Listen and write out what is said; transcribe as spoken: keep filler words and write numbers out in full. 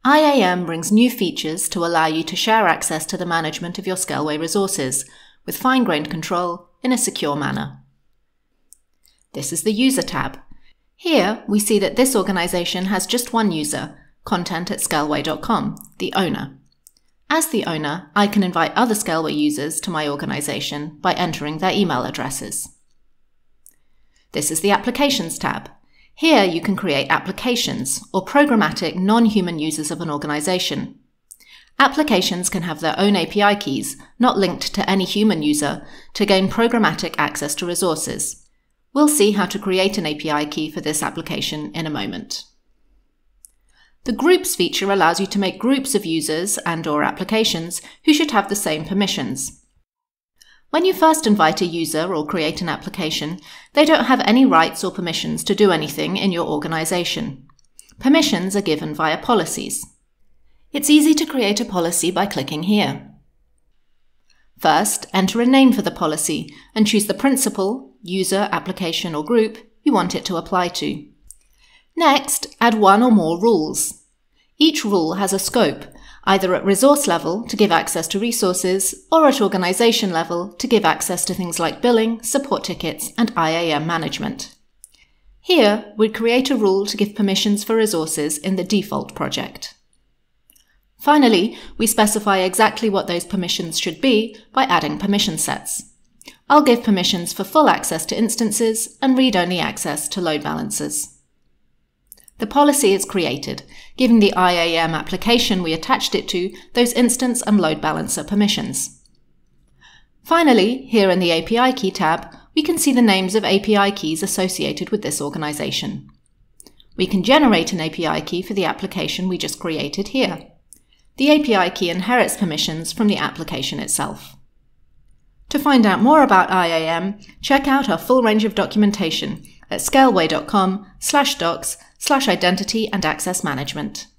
I A M brings new features to allow you to share access to the management of your Scaleway resources with fine-grained control in a secure manner. This is the User tab. Here we see that this organization has just one user, content at scaleway dot com, the owner. As the owner, I can invite other Scaleway users to my organization by entering their email addresses. This is the Applications tab. Here you can create applications or programmatic non-human users of an organization. Applications can have their own A P I keys, not linked to any human user, to gain programmatic access to resources. We'll see how to create an A P I key for this application in a moment. The Groups feature allows you to make groups of users and/or applications who should have the same permissions. When you first invite a user or create an application, they don't have any rights or permissions to do anything in your organization. Permissions are given via policies. It's easy to create a policy by clicking here. First, enter a name for the policy and choose the principal, user, application, or group you want it to apply to. Next, add one or more rules. Each rule has a scope, either at resource level to give access to resources or at organization level to give access to things like billing, support tickets, and I A M management. Here, we create a rule to give permissions for resources in the default project. Finally, we specify exactly what those permissions should be by adding permission sets. I'll give permissions for full access to instances and read-only access to load balancers. The policy is created, giving the I A M application we attached it to those instance and load balancer permissions. Finally, here in the A P I Key tab, we can see the names of A P I keys associated with this organization. We can generate an A P I key for the application we just created here. The A P I key inherits permissions from the application itself. To find out more about I A M, check out our full range of documentation at scaleway dot com slash docs slash identity and access management.